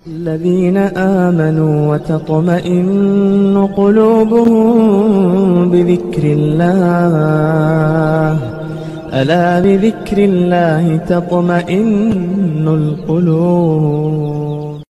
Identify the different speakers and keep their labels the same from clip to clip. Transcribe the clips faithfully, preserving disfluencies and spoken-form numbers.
Speaker 1: الذين آمنوا وتطمئن قلوبهم بذكر الله ألا بذكر الله تطمئن القلوب.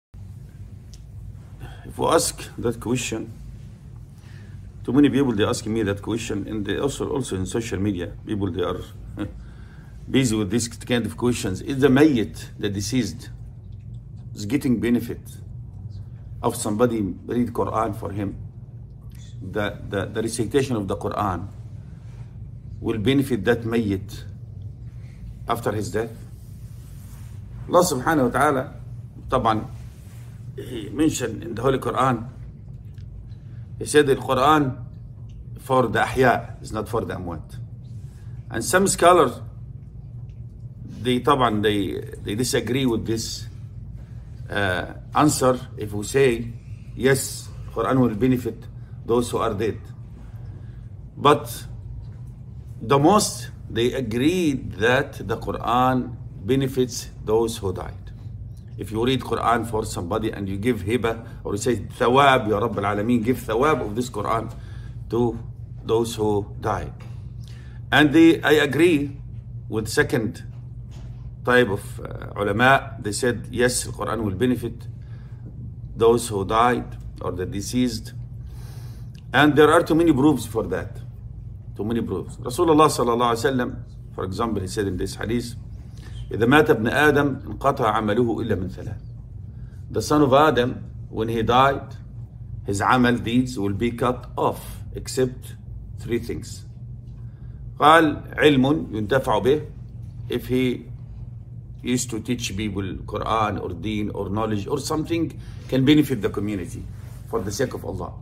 Speaker 2: If we ask that question, too many people they asking me that question, and they also also in social media, people they are busy with this kind of questions. Is the mayyit, the deceased, is getting benefit of somebody read Quran for him? The, the, the recitation of the Quran will benefit that mayyit after his death? Allah subhanahu wa ta'ala, طبعا, he mentioned in the Holy Quran, he said the Quran for the ahya, is not for the amwat. And some scholars, they طبعا, they, they disagree with this uh, answer. If we say, yes, Quran will benefit those who are dead. But the most, they agreed that the Quran benefits those who died. If you read Quran for somebody and you give hiba, or you say thawab, Ya Rabb al-Alameen, give thawab of this Quran to those who died. And they, I agree with second type of uh, ulama. They said, yes, the Quran will benefit those who died or the deceased. And there are too many proofs for that. Too many proofs. Rasulullah sallallahu alaihi wasallam, for example, he said in this hadith, إذا مات ابن آدم انقطع عمله إلا من ثلاث. The son of Adam, when he died, his amal deeds will be cut off except three things. قال علم ينتفع به, if he used to teach people Quran or deen or knowledge or something can benefit the community for the sake of Allah.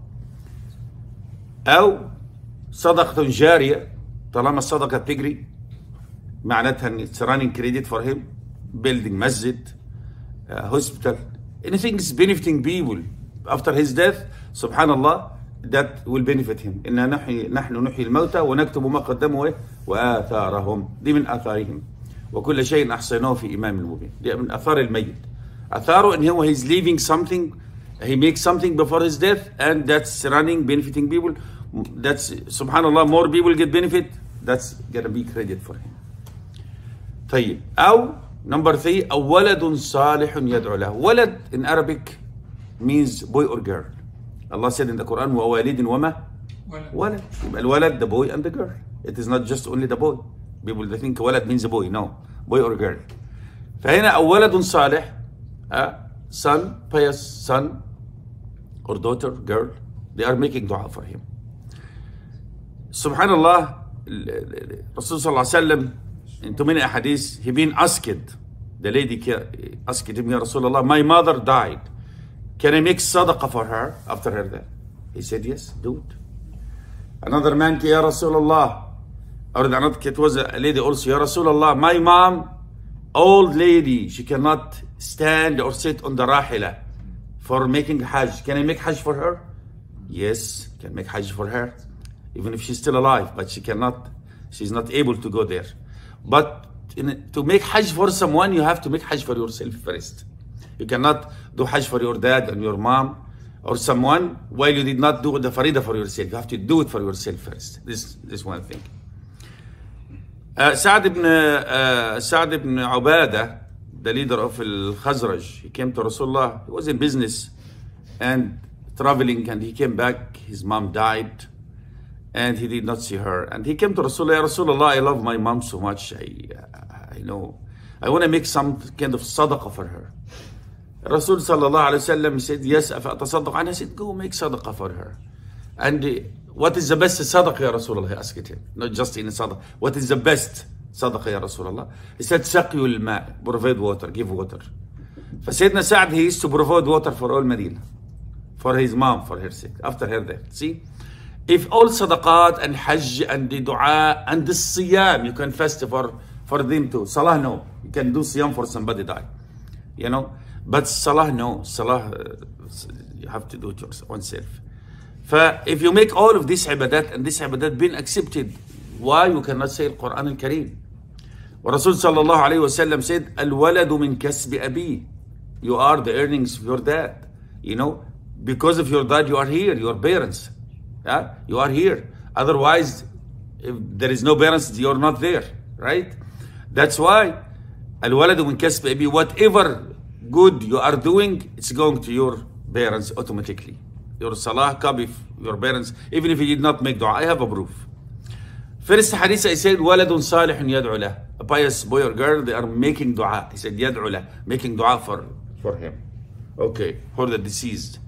Speaker 2: أو صدقة جارية, طالما الصدقة بتجري معناتها ان it's running credit for him, building masjid, uh, hospital, anything is benefiting people after his death. Subhanallah, that will benefit him. إنا نحن نحن نحيي الموتى ونكتب ما قدموا وآثارهم. دي من آثارهم. وكل شيء أحصيناه في إمام مبين. دي من آثار الميت. آثاره إن هو he's leaving something, he makes something before his death, and that's running, benefiting people. That's, subhanallah, more people get benefit. That's gonna be credit for him. طيب. أو number three, أو ولد صالح يدعو له. ولد in Arabic means boy or girl. Allah said in the Quran, ووالد وما ولد. يبقى الولد, the boy and the girl. It is not just only the boy. People they think ولد means a boy. No, boy or girl. فهنا أو ولد صالح, uh, son, pious son or daughter, girl, they are making dua for him. Subhanallah, Rasul sallallahu alaihi wasallam, in too many hadiths, he been asked, the lady asked him, Ya Rasulullah, my mother died. Can I make sadaqah for her after her death? He said, yes, do it. Another man came, Ya Rasulullah, or another, it was a lady also, Ya Rasulullah, my mom, old lady, she cannot stand or sit on the rahila for making hajj. Can I make hajj for her? Yes, can make hajj for her, even if she's still alive, but she cannot, she's not able to go there. But in, to make hajj for someone, you have to make hajj for yourself first. You cannot do hajj for your dad and your mom or someone while you did not do the farida for yourself. You have to do it for yourself first. This, this one thing. Uh, Sa'd ibn, uh, Sa'd ibn Ubadah, the leader of Al-Khazraj, he came to Rasulullah. He was in business and traveling, and he came back. His mom died, and he did not see her. And he came to Rasulullah, Ya Rasulullah, I love my mom so much. I, I know, I want to make some kind of sadaqah for her. Rasul sallallahu alayhi wa sallam said, yes, أفأتصدق عنها? I said, go make sadaqah for her. And uh, what is the best sadaqah, Ya Rasulullah? He asked him, not just in sadaqah. What is the best sadaqah, Ya Rasulullah? He said, سقي الماء, provide water, give water. فسيدنا Sa'd, he used to provide water for all Medina, for his mom, for her sake, after her death. See? If all sadaqat and hajj and the dua and the siyam, you can fast for, for them too. Salah, no. You can do siyam for somebody die. You know? But salah, no. Salah, uh, you have to do it oneself. Fa if you make all of this ibadat and this ibadat been accepted, why you cannot say Al-Quran Al-Kareem? Rasul sallallahu alayhi wa sallam said, Al-waladu min kasbi abi. You are the earnings of your dad. You know, because of your dad, you are here, your parents. Yeah? You are here. Otherwise, if there is no parents, you're not there, right? That's why الولد من كسب أبي, whatever good you are doing, it's going to your parents automatically. Your salah copy of your parents, even if you did not make dua. I have a proof. First hadith I said, ولد صالح يدعو له. A pious boy or girl, they are making dua. He said, يدعو له, making dua for, for him. Okay, for the deceased.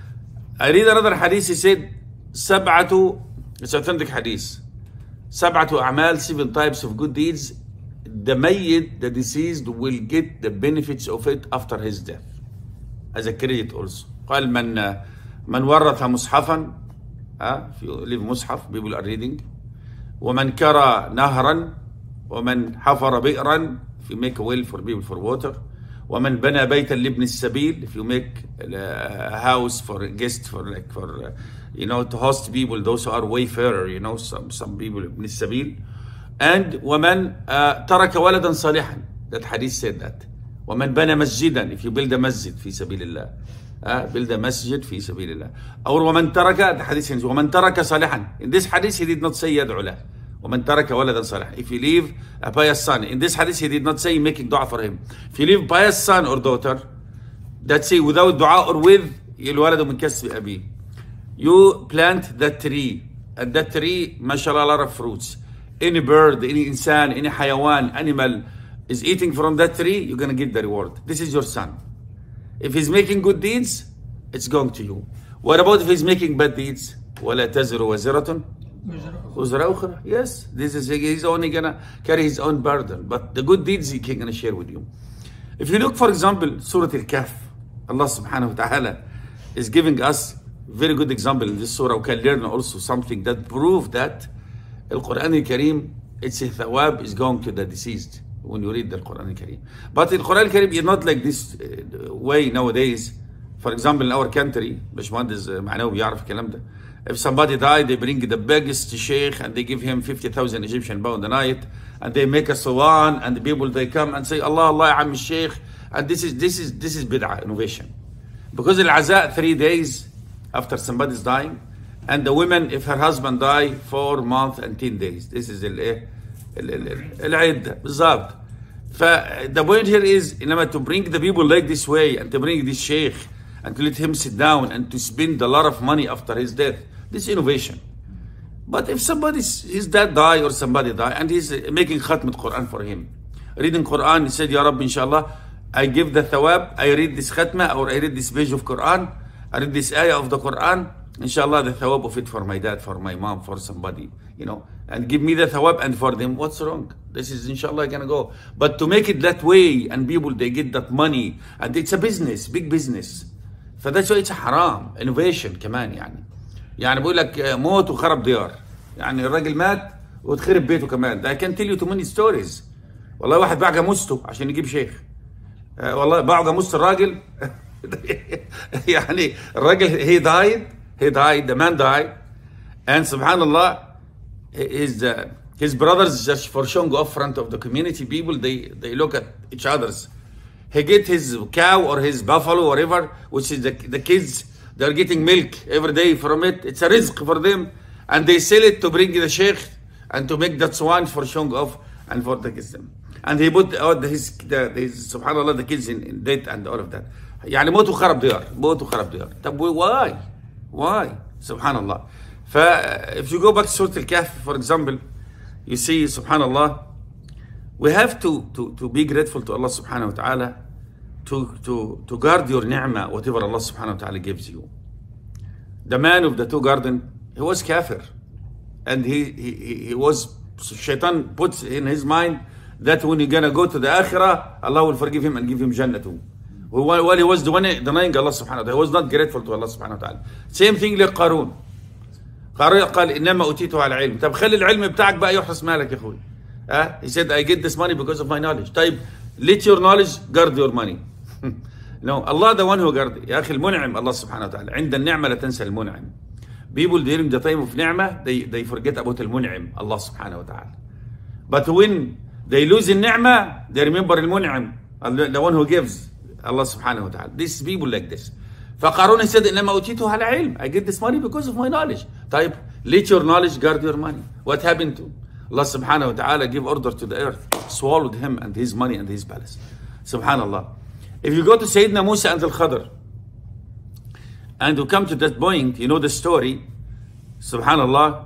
Speaker 2: I read another hadith, he said, سبعة, it's authentic hadith. سبعة أعمال, seven types of good deeds. The mayyit, the deceased, will get the benefits of it after his death. As a credit also. قال من من ورث مصحفا, uh, if you leave مصحف, people are reading. ومن كرى نهرا, ومن حفر بئرا, if you make a well for people for water. ومن بنى بيتا لابن السبيل, if you make a house for a guest, for like for uh, you know, to host people, those who are wayfarer, you know, some some people ابن السبيل. And ومن uh, ترك ولدا صالحا, that hadith said that. ومن بنى مسجدا, if you build a masjid في سبيل الله, uh, build a masjid في سبيل الله. Or ومن ترك, the hadith says ومن ترك صالحا. In this hadith he did not say يدعو له. ومن ترك ولدا صالحا. If you leave a pious son, in this hadith he did not say making dua for him. If you leave pious son or daughter, that's it, without dua or with, الولد من كسب أبيه. You plant that tree, and that tree, mashallah, a lot of fruits. Any bird, any insan, any hayawan, animal is eating from that tree, you're going to get the reward. This is your son. If he's making good deeds, it's going to you. What about if he's making bad deeds? وَلَا تَزِرُ وَزِرَةٌ وَزِرَ أُخْرَى. Yes, this is, he's only going to carry his own burden. But the good deeds he can share with you. If you look, for example, Surah Al-Kahf, Allah subhanahu wa ta'ala is giving us very good example in this surah. We can learn also something that proves that Al-Quran Al-Kareem, its thawab is going to the deceased when you read the Quran Al-Kareem. But the Quran Al-Kareem is not like this uh, way nowadays. For example, in our country, باشمهندس معنوي بيعرف الكلام ده. If somebody died, they bring the biggest sheikh and they give him fifty thousand Egyptian pound a night, and they make a sawan, and the people they come and say Allah Allah ya Am Sheikh, and this is this is this is bid'ah, innovation. Because al-aza, three days after somebody's dying, and the women, if her husband die, four months and ten days. This is الايه العدة بالضبط. The point here is إنما to bring the people like this way, and to bring this sheikh and to let him sit down and to spend a lot of money after his death. This is innovation. But if somebody, his dad die or somebody die, and he's making khatmat Quran for him, reading Quran, he said, Ya Rabbi, inshallah, I give the thawab, I read this khatma, or I read this page of Quran, I read this ayah of the Quran, inshallah, the thawab of it for my dad, for my mom, for somebody, you know, and give me the thawab, and for them, what's wrong? This is inshallah gonna go. But to make it that way, and people, they get that money, and it's a business, big business. فده شوية حرام. innovation كمان يعني. يعني بقول لك موت وخرب ديار. يعني الراجل مات وتخرب بيته كمان. I can tell you too many stories. والله واحد باع جاموسته عشان يجيب شيخ. والله باع جاموسة الراجل. يعني الراجل he died, he died, the man died, and subhanallah, his uh, his brothers, just for showing off front of the community people, they they look at each other's. He get his cow or his buffalo, whatever, which is the, the kids, they're getting milk every day from it. It's a rizq for them. And they sell it to bring the sheikh and to make that swan for showing off and for the kids. And he put out his, the, his subhanallah, the kids in, in debt and all of that. يعني موت وخرب ديار, موت وخرب ديار. طب why? Why? Subhanallah. If you go back to Surah Al-Kahf, for example, you see, subhanallah, we have to, to, to be grateful to Allah subhanahu wa ta'ala, to, to, to guard your ni'mah, whatever Allah subhanahu wa ta'ala gives you. The man of the two garden, he was kafir. And he, he, he was, shaitan puts in his mind that when you're going to go to the akhirah, Allah will forgive him and give him jannah too. While he was denying Allah subhanahu wa ta'ala, he was not grateful to Allah subhanahu wa ta'ala. Same thing like Qarun. Qarun قال إنما أوتيته على علم. طب خلي العلم بتاعك بقى يحرس مالك يا أخوي. Uh, he said, I get this money because of my knowledge. طيب, let your knowledge guard your money. No, Allah the one who guard. يا أخي المنعم الله سبحانه وتعالى. عند النعمة لا تنسى المنعم. People during the time of ni'mah, they, they forget about المنعم Allah subhanahu wa ta'ala. But when they lose the ni'mah, they remember المنعم, the one who gives. Allah subhanahu wa ta'ala. These people like this. فقارون said إنما أوتيته على علم. I get this money because of my knowledge. طيب, let your knowledge guard your money. What happened to Allah subhanahu wa ta'ala? Give order to the earth, swallowed him and his money and his palace. Subhanallah. If you go to Sayyidina Musa and Al-Khadr, and you come to that point, you know the story. Subhanallah.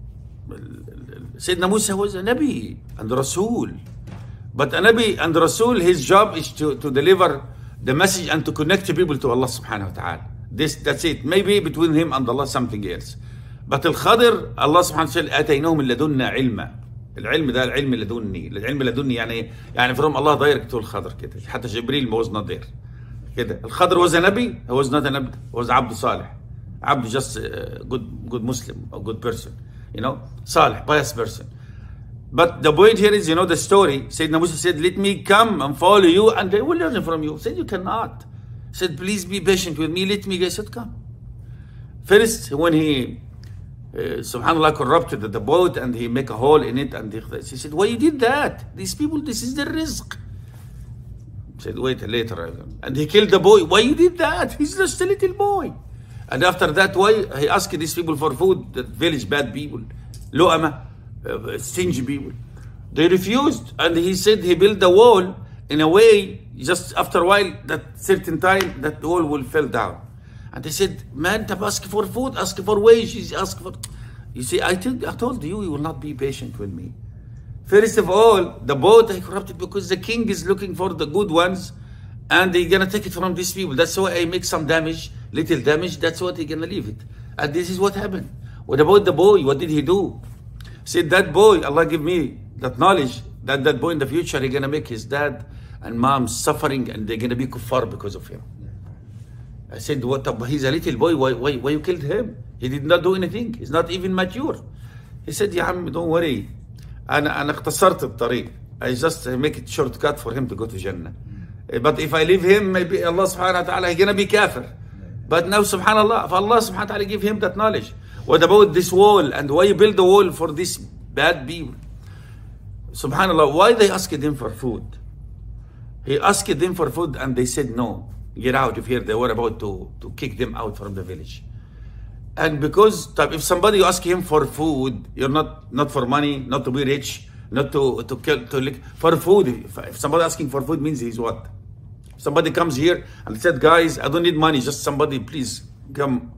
Speaker 2: Sayyidina Musa was a Nabi and Rasul. But a Nabi and Rasul, his job is to, to deliver the message and to connect people to Allah subhanahu wa ta'ala. This, that's it. Maybe between him and Allah something else. But Al-Khadr, Allah subhanahu wa ta'ala, آتيناه من لدنا علما. العلم ده العلم لدني. العلم لدني يعني يعني from Allah direct to Al-Khadr كده. حتى جبريل was not there. كده. Al-Khadr was a Nabi. He was not a Nabi. He was Abd Salih. Abd just a good, good Muslim, a good person. You know, Salih, pious person. But the point here is, you know, the story. Sayyidina Musa said, let me come and follow you and I will learn from you. He said, you cannot. He said, please be patient with me. Let me. I said, come. First, when he, uh, subhanAllah, corrupted the boat and he make a hole in it, and he, he said, why you did that? These people, this is their rizq. He said, wait, later. And he killed the boy. Why you did that? He's just a little boy. And after that, why he asked these people for food, the village bad people, Lu'ama, uh, stingy people. They refused, and he said he built the wall in a way, just after a while, that certain time, that wall will fall down. And they said, man, ask for food, ask for wages, ask for... You see, I, I told you, you will not be patient with me. First of all, the boat I corrupted because the king is looking for the good ones, and they're gonna take it from these people. That's why I make some damage, little damage, that's what they're gonna leave it. And this is what happened. What about the boy? What did he do? Said that boy, Allah give me that knowledge, that that boy in the future, he's gonna make his dad and mom suffering, and they're gonna be kuffar because of him. I said, what? He's a little boy, why, why, why you killed him? He did not do anything. He's not even mature. He said, يا عم, don't worry. أنا أنا اختصرت الطريق. I just make it shortcut for him to go to Jannah. But if I leave him, maybe Allah subhanahu wa ta'ala, he's gonna be kafir. But now, subhanallah, if Allah subhanahu wa ta'ala give him that knowledge. What about this wall? And why you build the wall for these bad people? Subhanallah, why they asked him for food? He asked them for food and they said no. Get out of here. They were about to, to kick them out from the village. And because if somebody ask him for food, you're not not for money, not to be rich, not to to kill, to lick, for food. If, if somebody asking for food means he's what? Somebody comes here and said, guys, I don't need money, just somebody please come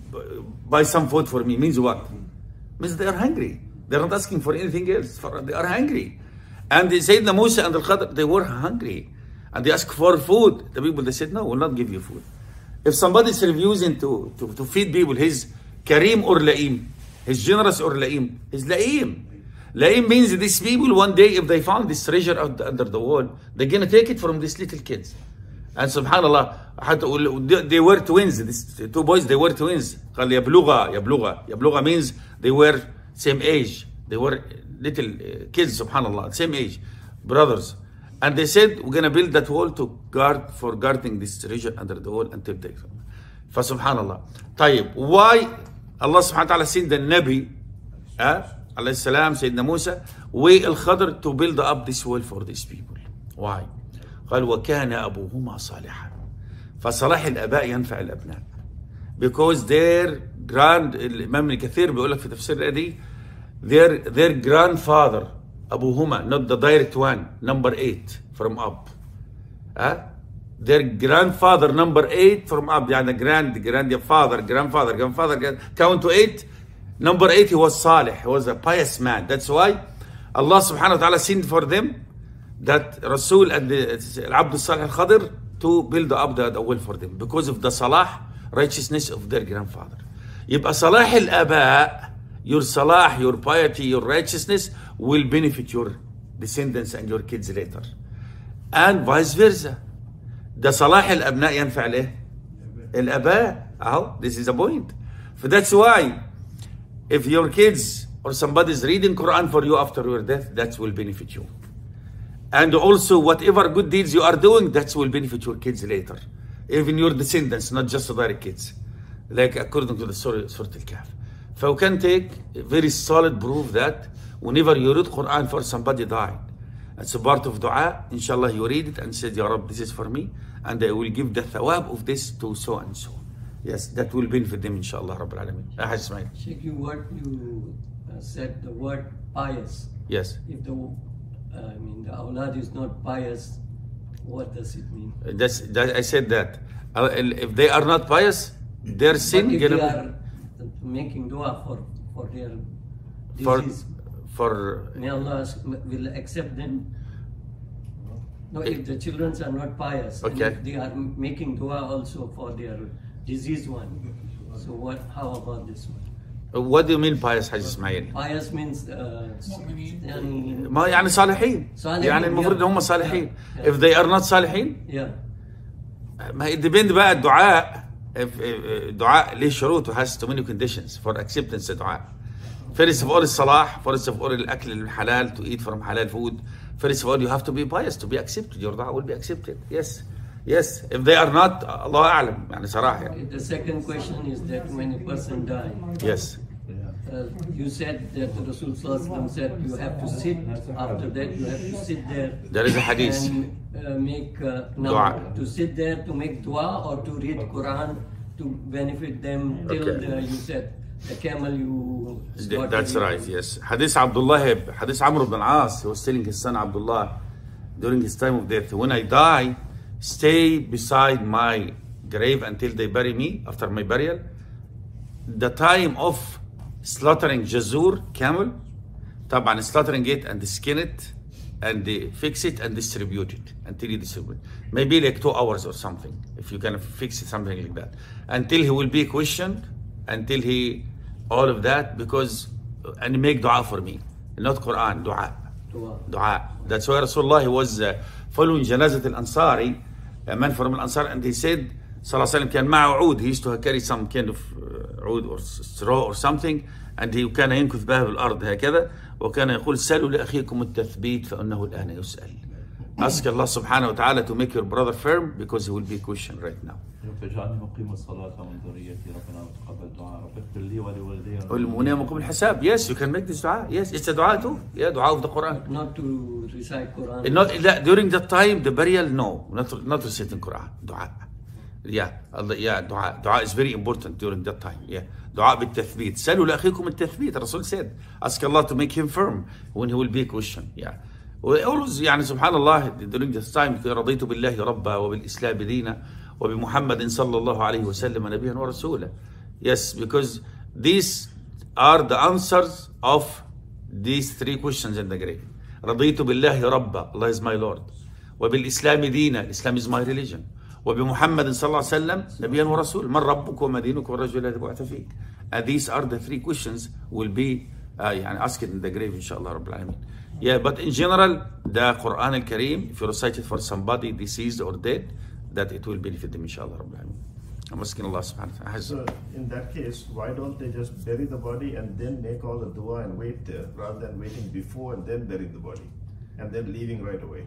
Speaker 2: buy some food for me. Means what? Means they are hungry. They're not asking for anything else. For, they are hungry. And they said the Musa and the Khadr, they were hungry. And they asked for food. The people, they said, no, we'll not give you food. If somebody is refusing to, to, to feed people, he's Kareem or La'im. He's generous or La'im. He's La'im. La'im means these people, one day, if they found this treasure out under the wall, they're going to take it from these little kids. And subhanallah, they were twins. These two boys, they were twins. قال يبلغا يبلغا يبلغا means they were same age. They were little kids, subhanallah, same age, brothers. And they said, we're going to build that wall to guard, for guarding this treasure under the wall until they come. For subhanallah. طيب, why Allah subhanahu wa ta'ala sent the Nabi, uh, alayhi salam, Sayyidina Musa, way al-Khadr to build up this wall for these people. Why? قال وكان أبوهما صالحا. فصلاح الآباء ينفع الأبناء. Because their grand, الإمام ابن كثير بيقول لك في تفسير الآية دي, their their grandfather, أبوهما, not the direct one, number eight from up. Uh, their grandfather number eight from up, يعني grand grandfather, grandfather, grandfather, grand, count to eight. Number eight, he was Salih, he was a pious man. That's why Allah subhanahu wa ta'ala sent for them that Rasul and the Abd Salih al-Khadr to build up the, the well for them because of the salah, righteousness of their grandfather. يبقى صلاح الآباء, your salah, your piety, your righteousness will benefit your descendants and your kids later. And vice versa. The salah al-abna ينفع له الآباء. أهو, this is the point. So that's why if your kids or somebody is reading Quran for you after your death, that will benefit you. And also whatever good deeds you are doing, that will benefit your kids later. Even your descendants, not just the direct kids. Like according to the Surah Al-Kahf. So we can take a very solid proof that whenever you read Quran for somebody died, It's a part of dua. Inshallah, you read it and said, Ya Rab, this is for me, and I will give the thawab of this to so and so. Yes, that will benefit them, inshallah, Rabbil Alameen. Ah, Hajj Ismail.
Speaker 3: Sheikh, you what you uh, said the word pious.
Speaker 2: Yes.
Speaker 3: If the uh, I mean the awlad is not pious, what does it mean?
Speaker 2: That's, that, I said that. Uh, if they are not pious, their sin.
Speaker 3: But if
Speaker 2: gonna
Speaker 3: they
Speaker 2: be-
Speaker 3: are making dua for for their
Speaker 2: for
Speaker 3: disease,
Speaker 2: for
Speaker 3: may Allah will accept them. No, if the children are not pious, and
Speaker 2: Okay.
Speaker 3: if they are making dua also for their diseased one, so what? How about this one?
Speaker 2: what do you mean pious, Hajj Ismail?
Speaker 3: Pious means uh, يعني
Speaker 2: ما يعني صالحين.
Speaker 3: صالحين،
Speaker 2: يعني المفروض
Speaker 3: yeah.
Speaker 2: هم صالحين.
Speaker 3: Yeah.
Speaker 2: If they are not صالحين,
Speaker 3: yeah.
Speaker 2: ما it depend بقى الدعاء. If, if, دعاء ليه شروط, has too many conditions for acceptance الدعاء. First of all الصلاح, first of all الأكل الحلال, to eat from halal food. First of all, you have to be pious to be accepted. Your dua will be accepted. Yes. Yes. If they are not, Allah أعلم. يعني صراحة يعني.
Speaker 3: The second question is that when a person dies,
Speaker 2: Yes.
Speaker 3: uh, you said that the Rasul Sallallahu Alaihi Wasallam said you have to sit, after that you have to sit there.
Speaker 2: There is a hadith.
Speaker 3: And uh, make, uh, no,
Speaker 2: Dua.
Speaker 3: to sit there to make dua or to read Quran to benefit them till
Speaker 2: Okay.
Speaker 3: the, you said, the camel you... got
Speaker 2: That's
Speaker 3: to
Speaker 2: right,
Speaker 3: eat.
Speaker 2: yes. Hadith Abdullah, Hadith Amr ibn al-As, he was telling his son Abdullah during his time of death, when I die, stay beside my grave until they bury me, after my burial. The time of slaughtering Jazur, camel, طبعا slaughtering it and skin it and they fix it and distribute it until you distribute it. Maybe like two hours or something, if you can fix it, something like that. Until he will be questioned, until he, all of that, because, and make dua for me, not Quran, dua.
Speaker 3: Dua.
Speaker 2: Dua. That's why Rasulullah was uh, following Janazat al-Ansari, a man from al-Ansar, and he said, Sallallahu Alaihi Wasallam, كان معه عود, he used to carry some kind of uh, عود or straw or something, and he كان ينكث بها بالأرض هكذا, وكان يقول سألوا لأخيكم التثبيت فإنه الآن يسأل. Ask Allah subhanahu wa ta'ala to make your brother firm because he will be questioned right now.
Speaker 4: فاجعلني مقيم الصلاة ومن ذريتي ربنا وتقبل دعاء رب اغفر لي ولوالدي
Speaker 2: والمنام مقوم الحساب. Yes, you can make this dua. Yes, it's a dua too. Yeah, dua of the Quran.
Speaker 3: Not to recite Quran.
Speaker 2: Not, لا, during that time, the burial, no, not, not reciting Quran. Dua. Yeah, Allah, yeah, dua. Dua is very important during that time. Yeah. Dua بالتثبيت. سألوا لأخيكم التثبيت. Rasul said, ask Allah to make him firm when he will be questioned. Yeah. Always, يعني سبحان الله, during this time, رضيت بالله ربا وبالإسلام دينا وبمحمد صلى الله عليه وسلم نبيا ورسولا. Yes, because these are the answers of these three questions in the grave. رضيت بالله ربا, Allah is my Lord. وبالإسلام دينا, Islam is my religion. وبمحمد صلى الله عليه وسلم نبيا ورسولا. من ربك وما دينك والرجل الذي بعث فيك. And these are the three questions will be uh, يعني asked in the grave, inshallah رب العالمين. Yeah, but in general, the Quran al-Kareem, if you recite it for somebody deceased or dead, that it will benefit them, inshallah رب العالمين. I'm asking Allah subhanahu wa ta'ala.
Speaker 5: So in that case, why don't they just bury the body and then make all the dua and wait there, rather than waiting before and then burying the body, and then leaving right away?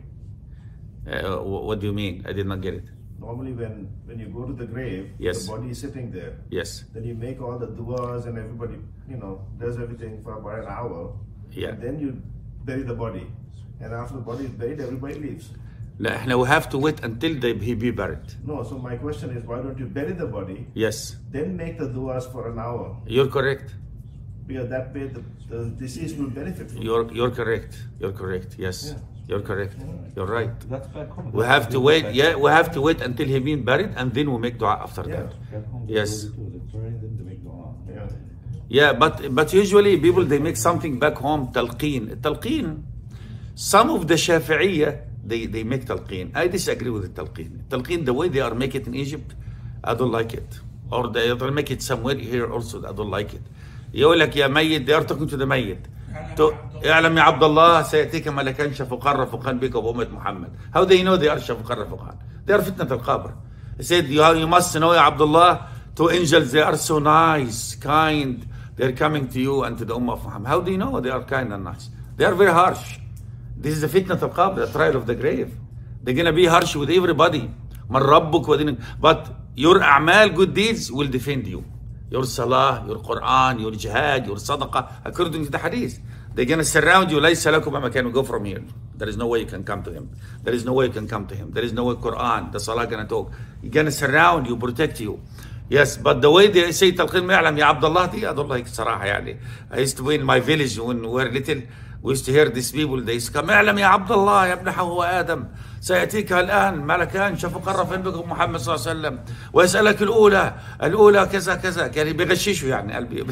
Speaker 2: Uh, what do you mean? I did not get it.
Speaker 5: Normally when, when you go to the grave,
Speaker 2: Yes.
Speaker 5: the body is sitting there.
Speaker 2: Yes.
Speaker 5: Then you make all the duas and everybody, you know, does everything for about an hour.
Speaker 2: Yeah.
Speaker 5: And then you bury the body. And after the body is buried, everybody leaves.
Speaker 2: لا, احنا we have to wait until they, he be buried.
Speaker 5: No, so my question is, why don't you bury the body,
Speaker 2: Yes.
Speaker 5: then make the duas for an hour?
Speaker 2: You're correct.
Speaker 5: Because that way the, the deceased will benefit from it.
Speaker 2: You're, you're correct. You're correct. Yes.
Speaker 5: Yeah.
Speaker 2: You're correct. You're right.
Speaker 4: That's back home.
Speaker 2: We have to wait. Yeah, we have to wait until he been buried and then we make dua after
Speaker 5: Yeah.
Speaker 2: that.
Speaker 4: Back home, they
Speaker 2: Yes.
Speaker 4: do it too. They bury them, they make dua.
Speaker 5: Yeah.
Speaker 2: Yeah, but but usually people they make something back home, talqeen. Talqeen. Some of the Shafi'iyya they, they make talqeen. I disagree with the talqeen. Talqeen, the way they are make it in Egypt, I don't like it. Or they they make it somewhere here also, I don't like it. يقول لك يا ميت, they are talking to the ميت. To, اعلم يا عبد الله سيأتيك ملكان شفقان رفقان بك وبأمة محمد. How they know they are شفقان رفقان? They are فتنة القبر. He said, you, you must know يا عبد الله, two angels, they are so nice, kind. They're coming to you and to the Ummah of Muhammad. How do you know they are kind and nice? They are very harsh. This is the fitnah al-qabr, the trial of the grave. They're going to be harsh with everybody. Man rabbuk wa dinak. But your a'mal, good deeds, will defend you. Your salah, your Quran, your jihad, your sadaqah, according to the hadith. They're going to surround you. لَيْسَ لَكُمْ مَكَانُ. Go from here. There is no way you can come to him. There is no way you can come to him. There is no way Quran, the Salah gonna talk. He's gonna surround you, protect you. Yes, but the way they say تلقين ما يعلم يا عبد الله دي أقول لك صراحة يعني. I used to be in my village when we were little. We used to hear these people, they used to come اعلم يا عبد الله يا ابن حواء آدم سيأتيك الآن ملكان شافوا قرفين بكم محمد صلى الله عليه وسلم ويسألك الأولى الأولى كذا كذا يعني بيغششوا يعني قلبي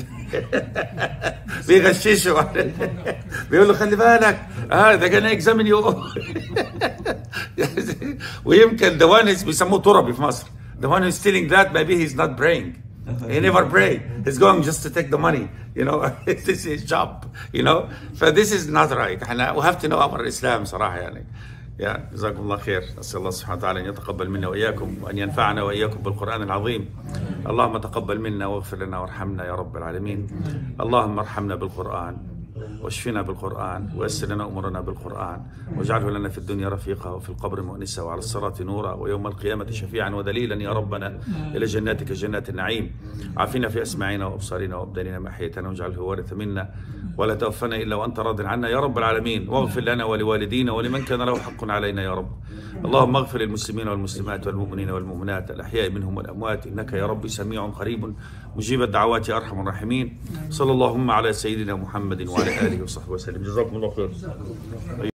Speaker 2: بيغششوا بيقول له خلي بالك اه ده كان examine you. ويمكن the one is بيسموه تربي في مصر. The one who's stealing that maybe he's not praying. He never pray. He's going just to take the money. You know, this is his job. You know, so this is not right. We have to know our Islam صراحة يعني. يا جزاكم الله خير. أسأل الله سبحانه وتعالى أن يتقبل منا وإياكم وأن ينفعنا وإياكم بالقرآن العظيم. اللهم تقبل منا واغفر لنا وارحمنا يا رب العالمين. اللهم ارحمنا بالقرآن واشفنا بالقرآن ويسر لنا أمورنا بالقرآن واجعله لنا في الدنيا رفيقا وفي القبر مؤنسا وعلى الصراط نورا ويوم القيامة شفيعا ودليلا يا ربنا إلى جناتك جنات النعيم. عافنا في أسماعنا وأبصارنا وأبداننا ما أحييتنا واجعله وارث منا ولا توفنا إلا وأنت راض عنا يا رب العالمين. واغفر لنا ولوالدينا ولمن كان له حق علينا يا رب. اللهم اغفر للمسلمين والمسلمات والمؤمنين والمؤمنات الأحياء منهم والأموات إنك يا رب سميع قريب مجيب الدعوات يا أرحم الراحمين. صلى اللهم على سيدنا محمد وعلى آله وصحبه وسلم. جزاكم الله خير.